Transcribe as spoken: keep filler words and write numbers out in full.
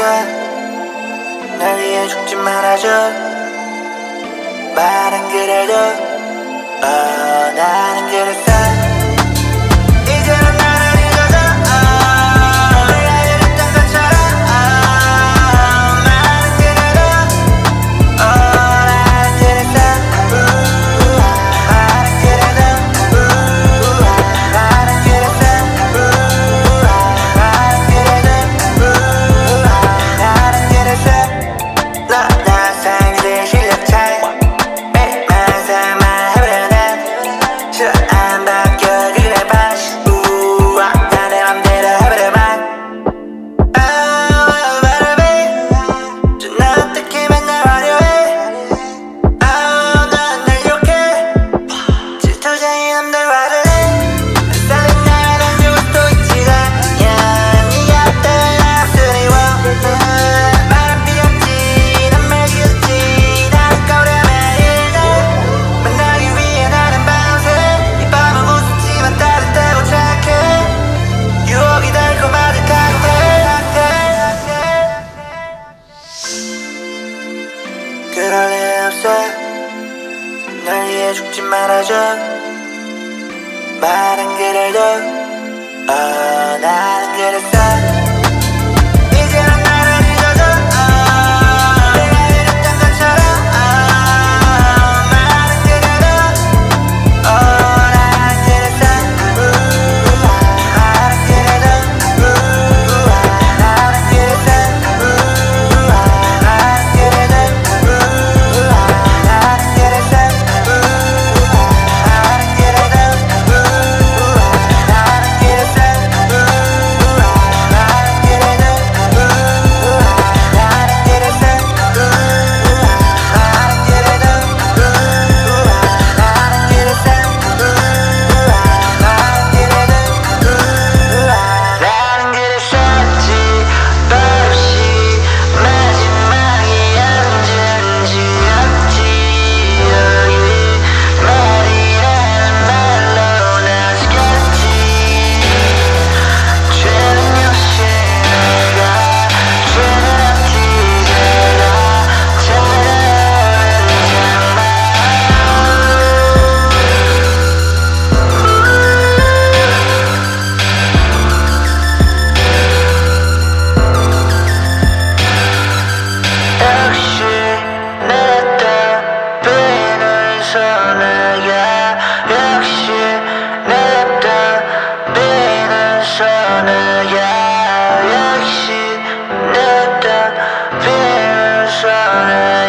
날 위해 죽지 말아줘. 말은 그래도 어, 나는 그랬어. 이제는 나를 잊어줘. 어, 내가 이랬던 것처럼 어, 말은 그래도 어, 나는 그랬어. 우, 말은 그래도 우, 말은 그랬어. 우, 말은 그래도 우, 나는 그랬어. 너 나 사이들 실력 차이 매일만 삶아 해보려 난 싫어 안 바뀌어 그래 봐. 우와 나 내 맘대로 해보려 봐. Oh baby 저 나 어떻게 맨날 화려해. Oh 넌 날 욕해 질투쟁이 남들 화를 내. 살린 날 안 주고 또 있지가 않냐. 네가 때문에 나 쓰리워. 바람 피웠지 난 말기였지. 나는 거려 매일 날 만나기 위해 나는 밤새 이 밤은 무섭지만 따뜻하고 착해. 유혹이 달콤하듯 칵테일 그럴 리 없어. 날 위해 죽지 말아줘. 말은 그래도 어, 나는 그랬어. 이제는 나를 잊어줘. 어, 내가 이랬던 것처럼 어, 말은 그래도 어, 나는 그랬어. 우, 말은 그래도 우, 나는 그랬어. 우, 말은 그래도 우, 나는 그랬어. 우, 말은 그래도 우, 나는 그랬어. 우, 말은 그래도 우, 나는 그랬어. 우, 말은 그래도 우, 나는 그랬어. 우, 말은 그래도 우, 나는 그랬었지. 버릇이 마지막이 언젠지였지. 여기 말이라는 말로 나 속였지. 죄는 역시 내가 죄는 없지. 제가 잘하는 장만 역시 내렸다 비는 소나기야. 역시 내렸다 비는 소나기야. 역시 내렸다 비는 소나기야.